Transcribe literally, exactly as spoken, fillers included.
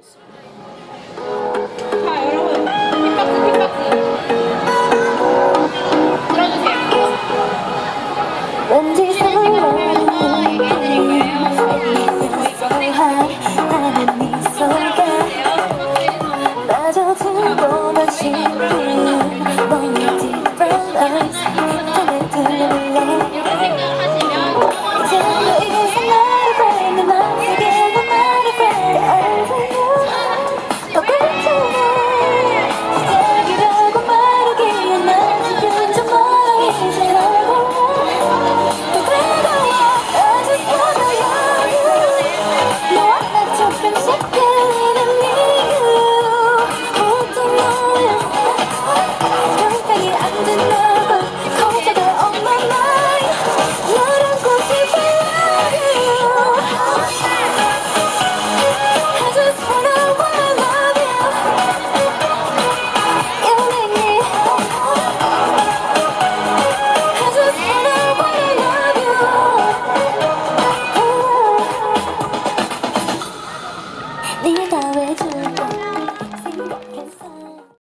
자, 여러분. 힙박스, 힙박스. 들어주세요. 왠지 하면서 얘기해드릴 거예요. 저희 나는 미소가 빠져들고만 싶은 너의 deep brown eyes 내 들려볼래 이렇게 생각하시면 이제 너 이곳에 나를 봐 내 맘속에 너 나를 봐 over you 더 괜찮아 시작이라고 말하기에 난 지금 좀 멀어 이제 날 몰라 또 그래도 I just wanna love you 너와 나 조금씩 끌리는 이유 모든 너의 적당히 안 된다고 거저가 on my mind 너를 안고 싶어 love you I just wanna wanna love you You make me I just wanna wanna love you 네가 왜